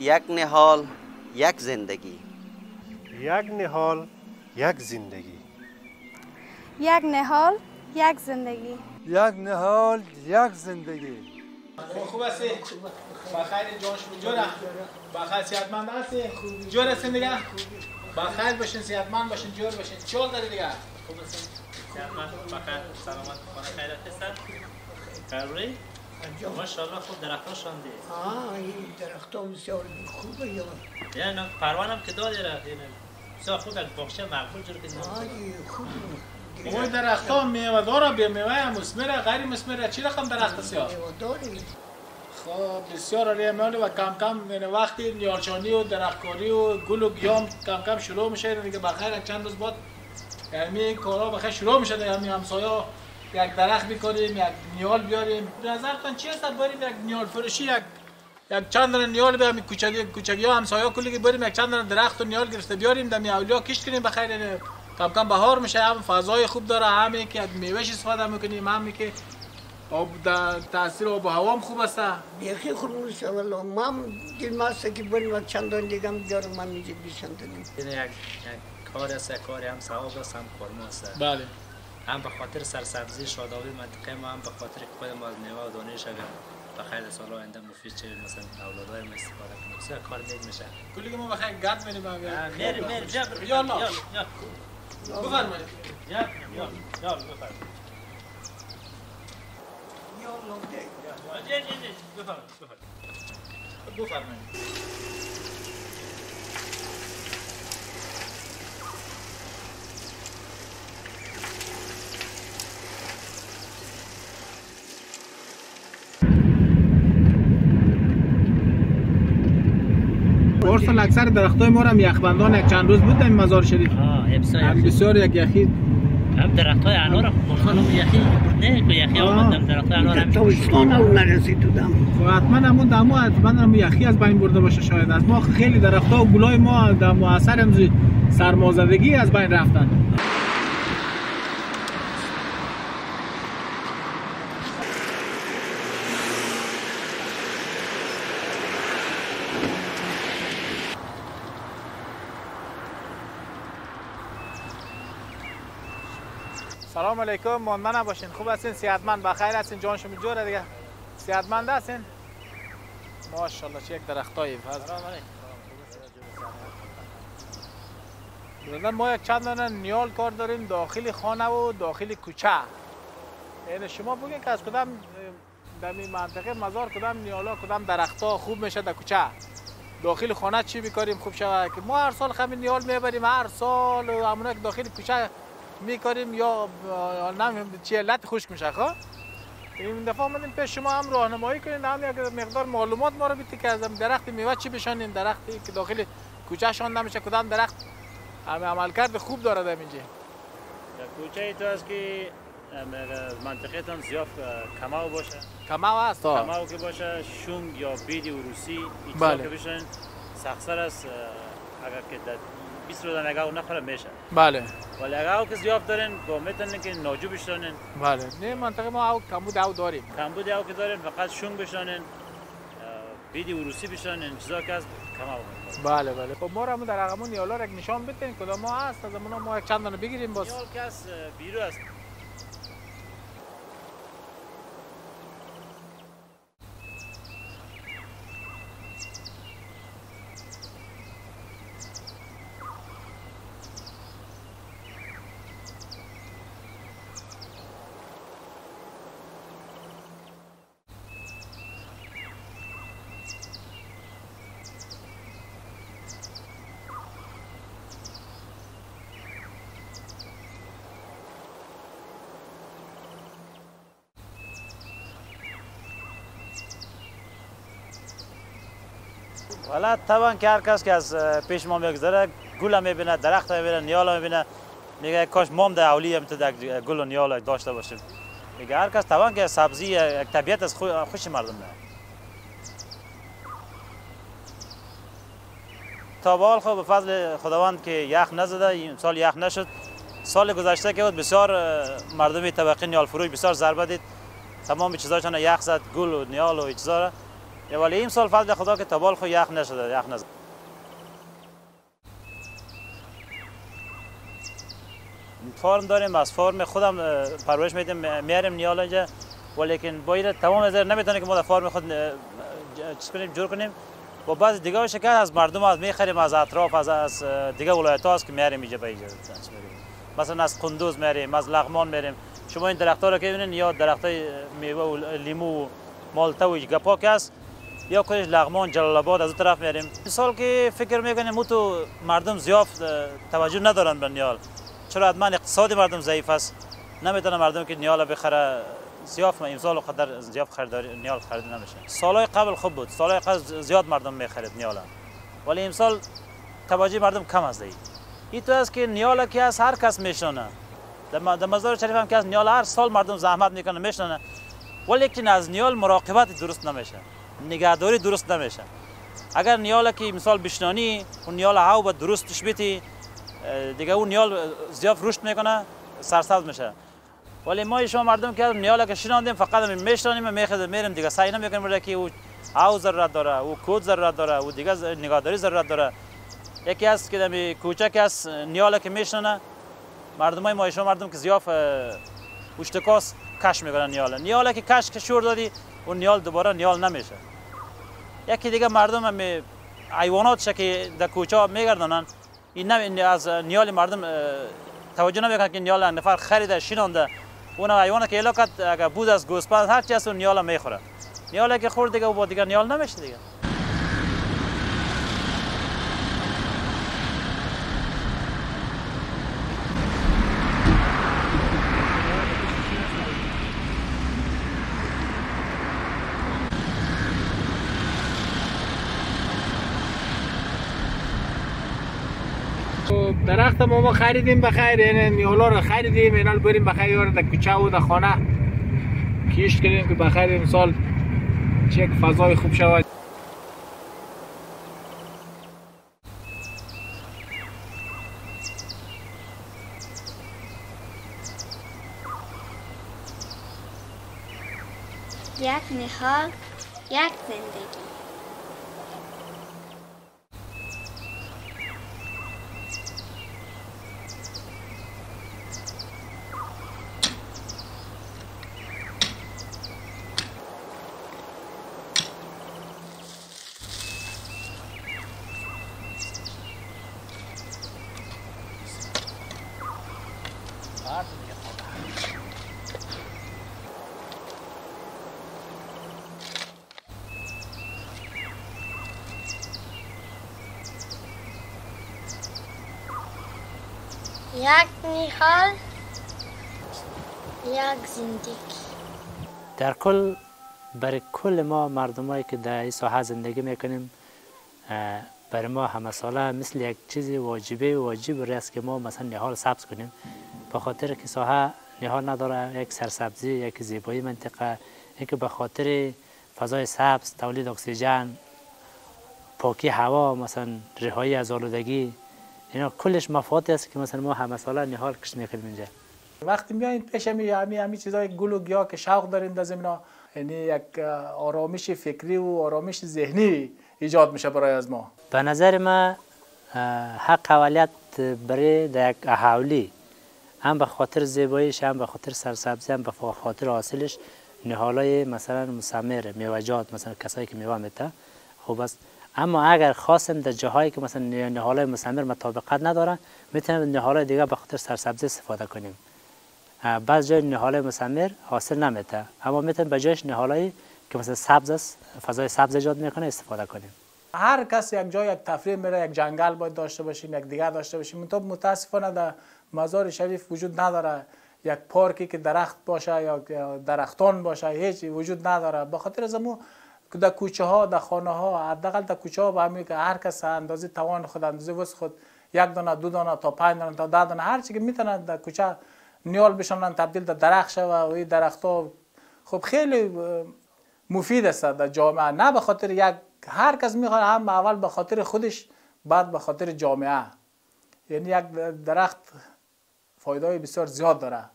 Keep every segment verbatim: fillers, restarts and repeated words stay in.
یک نهال یک زندگی. یک نهال یک زندگی. یک نهال یک زندگی. یک نهال یک زندگی. خوب هستی؟ بخیر جان شما جوره؟ بخیر صحتمند هستی؟ جور هستین دیگه؟ بخیر باشین صحتمند باشین جور باشین. چول داری دیگه؟ خوب هستین؟ صحتمند بخیر سلامت خانه خیرت هستن؟ قربونی؟ ماشاءالله خوب درخت‌ها شانده. آه این درخت‌ها بسیار خوبه یا. یعنی پروانم که داده را یعنی بسیار خوب یک باغچه مقبول جور کردن. آه خوب. اوی درخت‌ها میوه داره به میوه هم مثمره غیر مثمره چی رقم درخت است یا؟ میوه داری. خب بسیار عالی عملی و کم کم یعنی وقتی نیالچانی و درختکاری و گل و گیام کم کم شروع میشه دیگه بخیر یک چند روز بعد یعنی کارا بخیر شروع میشه دیگه همین همسایه‌ها یک درخت بکاریم یک نیال بیاریم. به نظرتان چی است بریم یک نیال فروشی یک یک چند تا نیال بیاریم کوچگی کوچگی‌ها همسایه‌ها کلی بریم یک چند تا درخت و نیال گرفته بیاریم دم اولیا کشت کنیم بخیر کم کم بهار میشه هم فضای خوب داره همین که یک میوهش استفاده میکنیم همین که آب تاثیر آب و هوا هم خوب است. بیخی خوب میشه والله ما دل ماسته که بریم یک چند تا دیگه هم بیارم من میگه بیشندنیم. این یک یک کار است کاری هم ثواب است هم کارما است. بله. هم به خاطر سرسبزی شادابی منطقه ما هم به خاطر که خود ما از میوه و دانش اگر بخیر سال آینده مفید چه مثلا اولادای ما استفاده کنیم بسیار کار نیک میشه. کلی که ما بخیر گرد میریم هم میریم میریم جبر یا الله بفرمایید یا یا یا بفرمایید یا الله جی جی جی بفرمایید بفرمایید بفرمایید. پارسال اکثر درختای ما هم یخبندان یک چند روز بود در مزار شریف. آه هم بسیار یک یخی هم درختای انار هم یخی نه که یخی آمدن درختای انار هم تابستان اون نرسید دادم. خب حتما همون دمو حتما هم یخی از بین برده باشه شاید از ما خیلی درختها و گلای ما در مؤثر هم سرمازدگی از بین رفتن. سلام علیکم ماندمن باشین خوب هستین صحتمند بخیر هستین جان شما جوره دیگه صحتمند هستین ماشاءالله چه یک درختایی سلام علیکم. ما یک چند دانه نیال کار داریم داخل خانه و داخل کوچه. یعنی شما بگین که از کدام در این منطقه مزار کدام نیالا کدام درختها خوب میشه در کوچه داخل خانه چی بکاریم خوب شود که ما هر سال همین نیال میبریم هر سال و همون که داخل کوچه میکاریم یا نمیدونم چی علت خشک میشه. خب این دفعه اومدیم پیش شما هم راهنمایی کنین هم یک مقدار معلومات ما رو بدید که از درخت میوه چی بشانیم درختی که داخل کوچه شانده میشه کدام درخت همه عملکرد خوب داره در اینجا. کوچه تو است که منطقه تان زیاد کماو باشه کماو است کماو که باشه شونگ یا بیدی و روسی ایچا که بشن سخسر است اگر که بیست روز نگاه نخوره میشه. بله. ولی اگر او که زیاد دارن با میتونن که ناجو بشونن. بله. نه منطقه ما او کمبود او داریم. کمبود او که دارن فقط شونگ بشونن بیدی و روسی بشونن چیزا که از کماو. بله بله. خب ما رو در رقمون نیالا را نشان بدین کدام ما هست از ما ما یک چند تا بگیریم باز. نیال که از بیرو است. حالا طبعا که هر کس که از پیش ما میگذره گل میبینه درخت میبینه نیال میبینه میگه کاش مام در اولی هم تو گل و نیال داشته باشیم. میگه هر کس طبعا که سبزی یک طبیعت از خوش مردم نه. تا به حال خب به فضل خداوند که یخ نزده این سال یخ نشد. سال گذشته که بود بسیار مردم طبقه نیال فروش بسیار ضربه دید. تمام چیزاشون یخ زد گل و نیال و چیزا. ولی این سال فضل خدا که تبال خو یخ نشده، یخ نزد. فارم داریم، از فارم خودم پرورش میدیم، میاریم نیال اینجا، ولیکن باید تمام از نمیتونه که ما در فارم خود چیز کنیم، جور کنیم. و بعض دیگه شکل از مردم از میخریم، از اطراف، از از دیگه ولایت هاست که میاریم اینجا به اینجا. مثلا از قندوز میاریم، از لغمان میاریم. شما این درخت‌ها رو که ببینید یا درختای میوه و لیمو و مالتا و گپا که است، یا کدش لغمان، جلال آباد از اون طرف میاریم. این سال که فکر میکنیم او تو مردم زیاد توجه ندارن به نیال. چرا حتما اقتصاد مردم ضعیف است، نمیتونه مردم که نیال بخره زیاد. امسال قدر زیاد خریداری نیال خرید نمیشه. سالهای قبل خوب بود، سالهای قبل زیاد مردم میخرید نیال، ولی امسال توجه مردم کم است. این تو است که نیال که از هر کس میشنه. در مزار شریف هم که از نیال هر سال مردم زحمت میکنه میشنه، ولی که از نیال مراقبت درست نمیشه، نگهداری درست نمیشه. اگر نیال که مثال بشنانی اون نیال هاو به درستش بیتی دیگه اون نیال زیاد رشد میکنه، سرسبز میشه. ولی ما شما مردم که نیال که شناندیم فقط میشنانیم میخدیم میریم دیگه سعی نمیکنیم که او هاو ضرورت داره، او کود ضرورت داره، او دیگه نگهداری ضرورت داره. یکی از که دمی کوچک است نیال که میشنانه مردمای ما شما مردم که زیاف اشتکاس کش میکنن نیال. نیال که کش که شور دادی اون نیال دوباره نیال نمیشه. یکی دیگه مردم هم حیوانات که در کوچه ها میگردنن، این از نیال مردم توجه نمیکنن که نیال نفر خریده شینانده. اون حیوانه که علاقت اگر بود از گوسپند هر چی از اون نیال میخوره. نیال که خورد دیگه و دیگه نیال نمیشه دیگه. درخت ما ما خریدیم بخیر، یعنی نیالا رو خریدیم، اینا رو بریم بخیر یار در کوچه و در خانه کیشت کنیم که بخیر امسال چک فضای خوب شود. یک نهال، یک زندگی. یک نهال، یک زندگی. در کل برای کل ما مردمایی که در این ساحه زندگی میکنیم، برای ما همه ساله مثل یک چیز واجبه واجب است که ما مثلا نهال سبز کنیم، به خاطر که ساحه نهال نداره، یک سرسبزی، یک زیبایی منطقه، اینکه به خاطر فضای سبز، تولید اکسیژن، پاکی هوا، مثلا رهایی از آلودگی، اینا کلش مفاهیمی است که مثلا ما همه ساله نهال کش میکنیم اینجا. وقتی میایین پیش می همین همین چیزای گل و گیاه که شوق داریم در زمینا، یعنی یک آرامش فکری و آرامش ذهنی ایجاد میشه برای از ما. به نظر ما حق اولیت برای یک اهالی، هم به خاطر زیباییش، هم به خاطر سرسبزی، هم به خاطر حاصلش، نهالای مثلا مثمر، میوه‌جات، مثلا کسایی که میوه میته خوب است. اما اگر خواستیم در جاهایی که مثلا نهالای مثمر مطابقت ندارن، میتونیم نهالای دیگه به خاطر سرسبزی استفاده کنیم. بعض جای نهالای مثمر حاصل نمیده، اما میتونیم به جایش نهالایی که مثلا سبز است، فضای سبز ایجاد میکنه استفاده کنیم. هر کس یک جای یک تفریح میره، یک جنگل باید داشته باشیم، یک دیگه داشته باشیم. تو متاسفانه در مزار شریف وجود نداره یک پارکی که درخت باشه یا درختان باشه، هیچ وجود نداره. به خاطر از ما در کوچه ها، در خانه ها، حداقل در کوچه ها به همین که هر کس اندازه توان خود، اندازه وسع خود یک دانه، دو دانه تا پنج دانه تا ده دانه هر چی که میتونن در کوچه نیال بشونن تبدیل در درخت شوه و این درخت ها خب خیلی مفید است در جامعه. نه به خاطر یک، هر کس میخواد هم اول به خاطر خودش، بعد به خاطر جامعه. یعنی یک درخت فایده بسیار زیاد داره.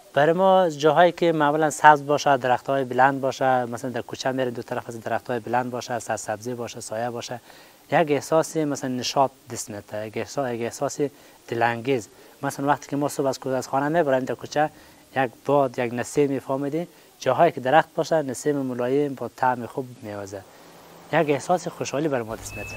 برای ما جاهایی که معمولا سبز باشه، درخت‌های بلند باشه، مثلا در کوچه میریم دو طرف از درخت‌های بلند باشه، سرسبزی باشه، سایه باشه، یک احساس مثلا نشاط دست میده، یک احساس یک احساس دلانگیز. مثلا وقتی که ما صبح از کوچه از خانه میبریم در کوچه، یک باد، یک نسیم میفهمیدیم، جاهایی که درخت باشه نسیم ملایم با طعم خوب میوازه، یک احساس خوشحالی برای ما دست میده.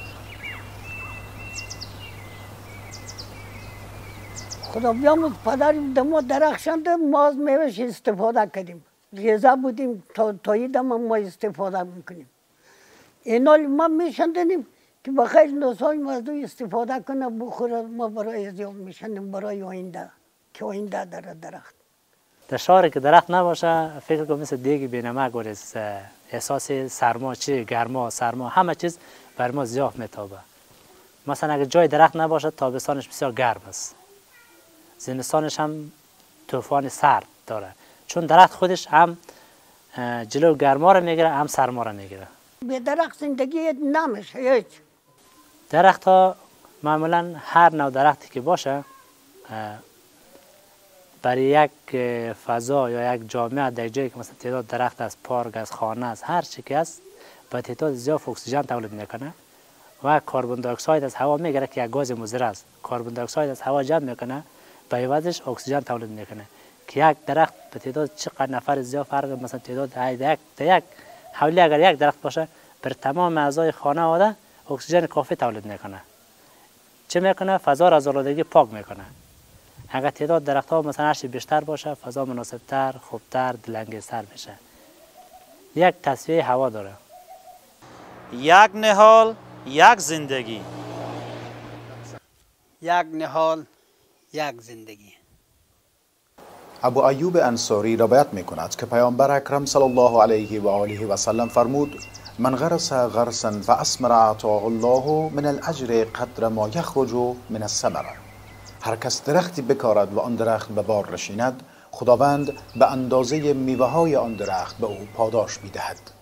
خدا بیاموز پدریم دما درخشند ما از میوهش استفاده کردیم. ریزه بودیم تا تایی دم ما استفاده میکنیم. اینال ما میشندیم که بخیر نوسای مردم استفاده کنه بخوره، ما برای زیاد میشندیم برای آینده که آینده داره درخت. در شهر که درخت نباشه فکر کنم مثل دیگی بینمک و احساس سرما چی گرما سرما همه چیز بر ما زیاد میتابه. مثلا اگه جای درخت نباشه تابستانش بسیار گرم است، زمستانش هم طوفان سرد داره، چون درخت خودش هم جلو گرما رو میگیره هم سرما رو میگیره. به درخت زندگی نمیشه هیچ. درخت ها معمولا هر نوع درختی که باشه برای یک فضا یا یک جامعه در جایی که مثلا تعداد درخت از پارک از خانه است هر چی که است با تعداد زیاد اکسیژن تولید میکنه و کربن دی اکساید از هوا میگیره که یک گاز مضر است. کربن دی اکساید از هوا جمع میکنه به عوضش اکسیژن تولید میکنه که یک درخت به تعداد چقدر نفر زیاد فرق مثلا تعداد یک در یک حولی اگر یک درخت باشه بر تمام اعضای خانواده اکسیژن کافی تولید میکنه. چه میکنه؟ فضا را از آلودگی پاک میکنه. اگر تعداد درخت ها مثلا هرچی بیشتر باشه فضا مناسبتر، خوبتر، دلانگیزتر میشه. یک تصفیه هوا داره. یک نهال، یک زندگی. یک نهال، یک زندگی. ابو ایوب انصاری روایت می کند که پیامبر اکرم صلی الله علیه و آله و سلم فرمود: من غرس غرسا فاثمر اعطاه الله من الاجر قدر ما یخرج من الثمره. هر کس درختی بکارد و آن درخت به بار نشیند، خداوند به اندازه میوه های آن درخت به او پاداش میدهد.